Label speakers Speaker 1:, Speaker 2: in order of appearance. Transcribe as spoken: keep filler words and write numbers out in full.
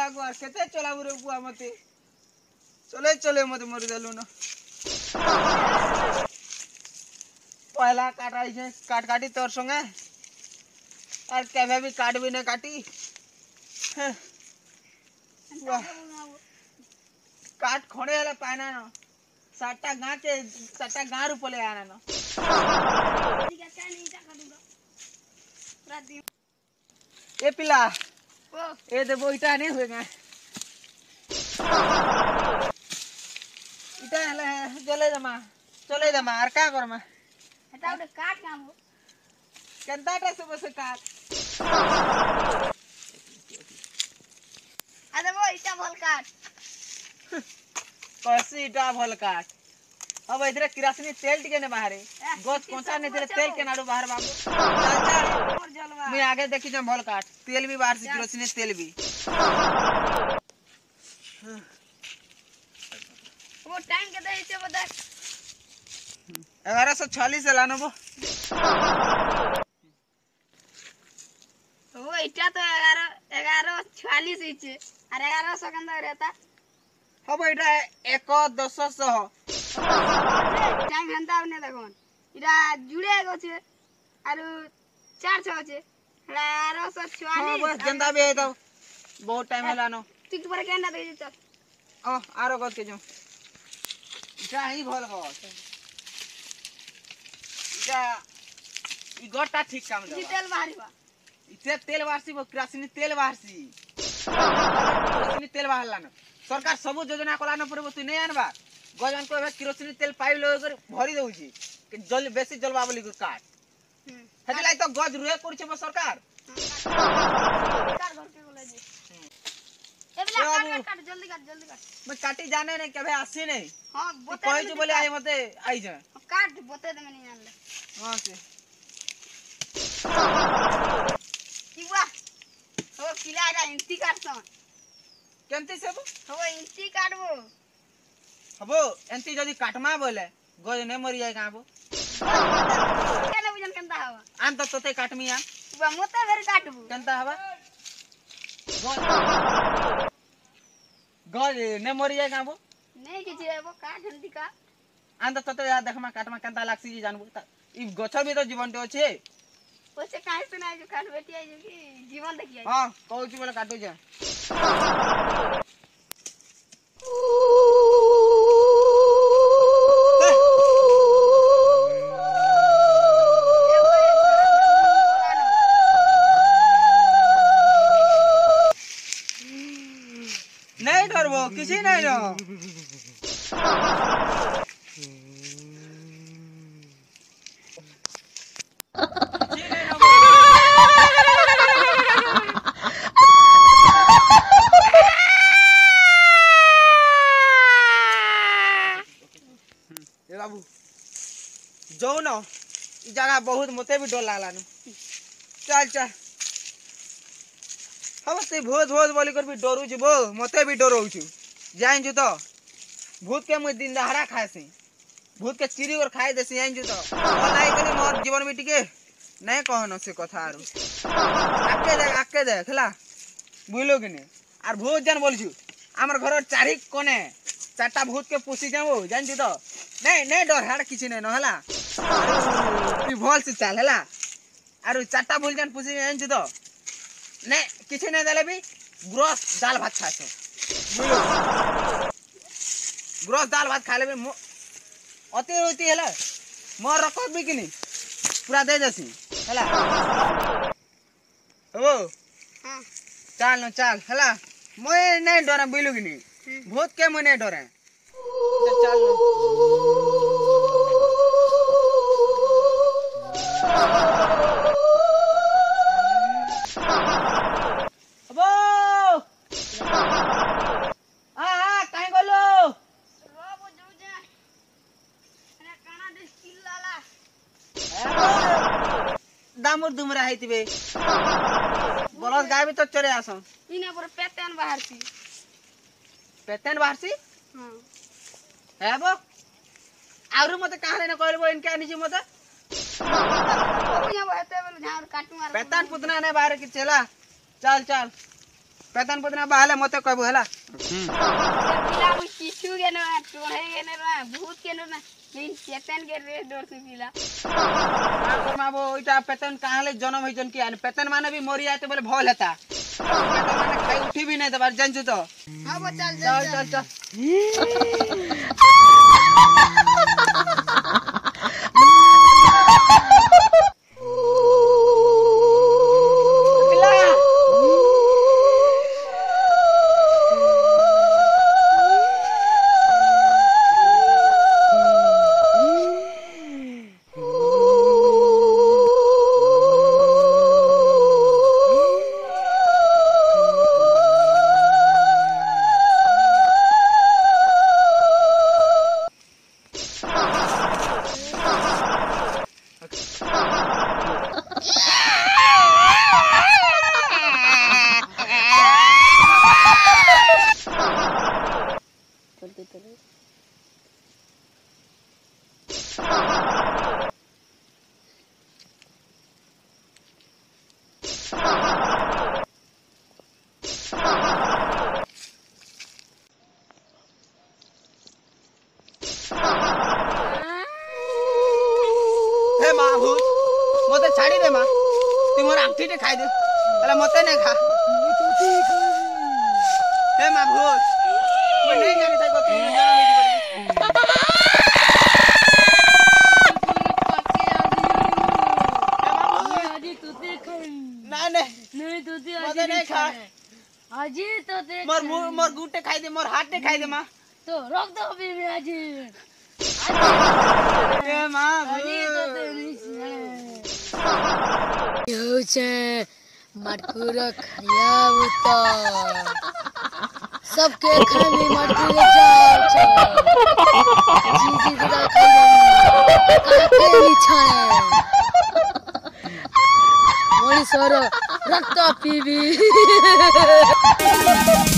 Speaker 1: गुआ केते चलाबु रे बुआ मते चले चले मते मर देलु न पहला काटाई छे काट काटी तोर संगे और केबे भी काट भी न काटी काट खड़े हले पाना न साटा गां के साटा गां रु पले आना न ए पिला ए देबो इटा नहीं होएगा इटा हले चले दमा चले दमा आर का करमा
Speaker 2: हटा उडे काट काम हो
Speaker 1: केनता से बस काट
Speaker 2: अरे वो इटा भल काट
Speaker 1: कैसे इटा भल काट अब इधर किरासनी तेल टिके ने बाहर गच कोंचा ने इधर तेल के नाडू बाहर बाबू चल चल मैं आगे देखी जा भल काट तेल भी बाहर से किरासनी तेल भी
Speaker 2: वो टाइम के दे से बता
Speaker 1: ग्यारह सौ छियालीस लानो वो
Speaker 2: वो इटा तो ग्यारह ग्यारह छियालीस इचे अरे ग्यारह सौ कंदा रहता
Speaker 1: अब इटा एक दस सौ
Speaker 2: टाइम हंता ने देखोन इटा जुड़े गो छे आरो चार सौ छे ग्यारह सौ छियालीस
Speaker 1: हां बस जंदा भी है तो बहुत टाइम है लानो
Speaker 2: टिक पर केना दे चल
Speaker 1: ओ आरो गत के जो इटा ही भल गो इटा ई गोटा ठीक काम दे
Speaker 2: तेल बाहरी बा
Speaker 1: इते तेल बाहरसी वो किरासनी तेल बाहरसी किरासनी तेल बाहर लानो सरकार सब योजना कला न पड़े तू नहीं आनबा गजन को किरोसिनी तेल पाइप लगे भरी दउची कि जल बेसी जलवा बोली काट हेतला तो गज रुए करछे बो सरकार
Speaker 2: सरकार घर के बोले जी ए बिला काट काट जल्दी काट जल्दी काट
Speaker 1: मैं काटी जाने नहीं कबे आसी नहीं
Speaker 2: हां
Speaker 1: बता कहै छी बोले आई मते आई जा
Speaker 2: काट बता दे मैं नहीं आनले
Speaker 1: हां से
Speaker 2: की बा ओ पिला रा इंती काटसन
Speaker 1: केनती से बो
Speaker 2: हो इंती काटबो
Speaker 1: हबो एंती जदी काटमा बोले गज ने मरि जाय गाबो
Speaker 2: केने बुझन केनता हवा
Speaker 1: आन तो तोते काटमी आ
Speaker 2: बा मोते भेर काटबो
Speaker 1: केनता हवा गज ने मरि जाय गाबो
Speaker 2: नहीं किछि हेबो काट हंती का
Speaker 1: आन तो तोते या देखमा काटमा केनता लागसी जी जानबो त ई गछ भी तो जीवन तो छे
Speaker 2: ओसे काहे सुनाय जो काट बेटी आई जो कि जीवन देखि आई
Speaker 1: हां कहू छी बोले काटू जा नहीं डरबो किसी नहीं रो बाबू जो न जगह बहुत मते भी डर लागला न चल चल हम से भूत भूत बोली कर भी डरू छी बो मते भी डरौ छी जाइन छु तो भूत के मुई दिन दहाड़ा खाएसी भूत के चिरी और खाए देसी जाइन छु तो मलाई कली मोर जीवन में टिके नहीं कहनो से कथा आरो आके देख आके देख हला बुझलो कि नहीं आर भूत जन बोल छु हमर घर चारि कोने चारटा भूत के पुसी जाबो जाइन छु तो नहीं नहीं डर हाड़ किछि नहीं न हला तू भल से चल हला आरो चारटा भूल जन पुसी जाइन छु तो नहीं किसी नहीं देले भी ग्रोस दाल भात खाए ग्रोस दाल भात खा ले भी अति होती है मोर रखब भी कि नहीं पूरा दे देसी हला ओ
Speaker 2: हां
Speaker 1: चल न चल हला मोय नहीं डरे बुझलु कि नहीं भूत के मोय नहीं डरे चल दामुर दुमरा हैतिबे बलद गाय भी तो चरे आसन
Speaker 2: इने पर पेटन बाहरसी
Speaker 1: पेटन बाहरसी
Speaker 2: हां
Speaker 1: हेबो आउरु मते काहले न कहलबो इनके आनी छी मते
Speaker 2: ओ या बहते बोल झाड़ काटू मार
Speaker 1: पेटन पुतना ने बाहर की चला चल चल पेतन पतना बाहले मते कहबो हला
Speaker 2: पिला मु किछु के न टोहे के न भूत के न लेकिन पेतन के रे डर से पिला
Speaker 1: मां माबो ओइटा पेतन काहले जन्म होइजन कि आने पेतन माने भी मरि आते बोले भल हेता पेतन माने खाई उठी भी नहीं दबार जानछु तो
Speaker 2: हां वो चल
Speaker 1: चल चल चल हे मां भूत मते छाड़ी दे मां तू मोर आंटी ने खाई दे अला मते ने खा हे मां भूत मैं नहीं जानी था को तू जाना
Speaker 2: आजी तू देख
Speaker 1: ना नहीं
Speaker 2: नहीं तू दे
Speaker 1: मते नहीं खा
Speaker 2: आजी तो देख
Speaker 1: मोर मोर गुटे खाई दे मोर हाथ ने खाई दे मां
Speaker 2: तो रोक दो अभी मैं आजी
Speaker 1: हे मां
Speaker 2: आजी तो दे होचे मटकुर खाया उतो सबके खाने मटकुर जाओ छे जी जी जरा खाई काके बिछाए मोरी सर रक्त पीबी